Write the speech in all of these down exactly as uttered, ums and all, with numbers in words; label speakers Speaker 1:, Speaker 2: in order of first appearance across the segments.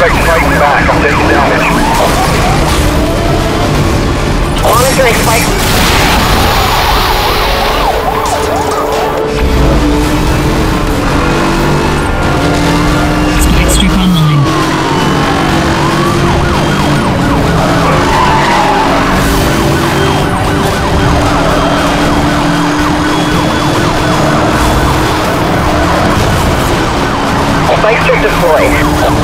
Speaker 1: Suspect fighting back. I'm taking damage.
Speaker 2: Monitoring spike.
Speaker 3: Spike strip online.
Speaker 2: Spike strip deployed.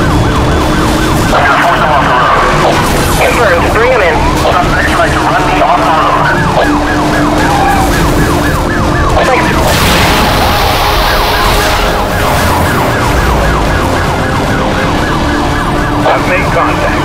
Speaker 2: Confirmed. Bring him in.
Speaker 1: Suspect trying to run me off the road.
Speaker 2: Spike strip.
Speaker 1: I've made contact.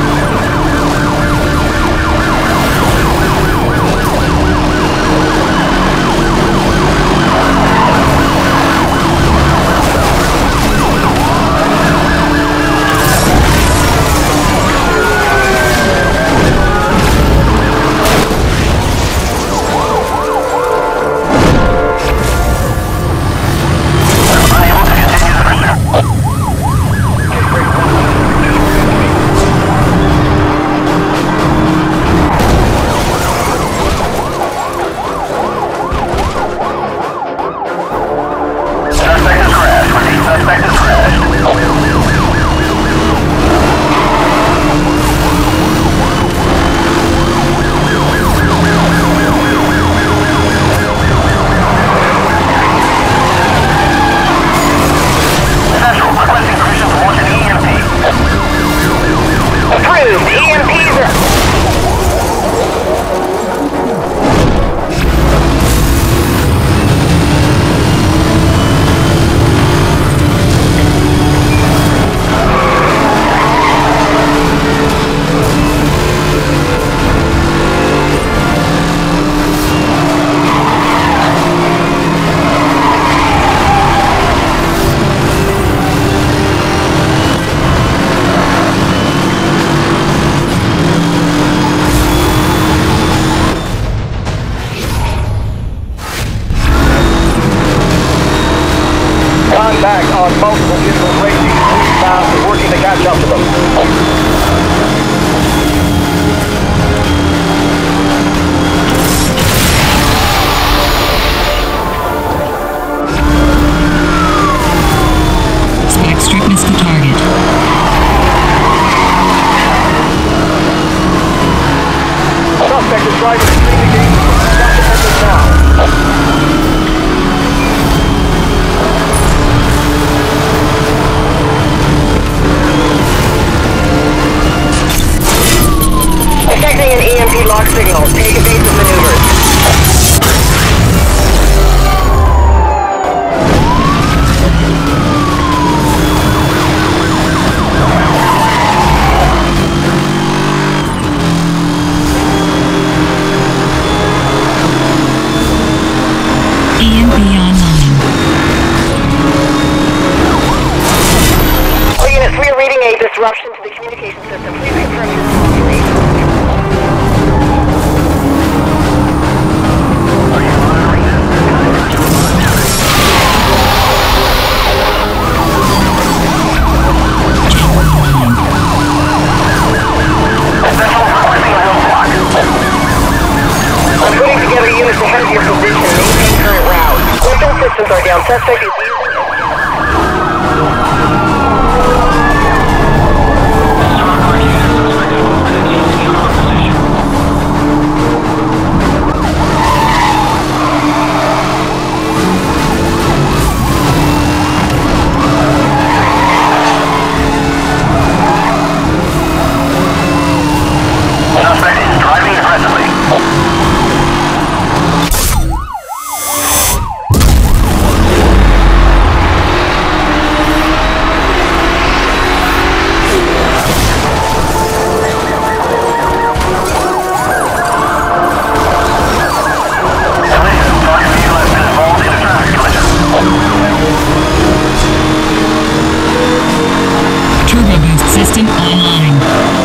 Speaker 1: Contact on multiple vehicles racing eastbound. We're working to catch up to them.
Speaker 3: Spike strip missed the target.
Speaker 1: Suspect is driving extremely dangerous. Stop the engine now.
Speaker 2: Detecting an E M P lock signal. Take evasive maneuvers.
Speaker 3: E M P online.
Speaker 2: All units, we are reading a disruption to the communication system. Please confirm your response rate. I'm putting together units ahead of your position. Maintain current route. Weapon systems are down. Suspect is using...
Speaker 1: Suspect is driving aggressively.
Speaker 3: Turbo boost system online.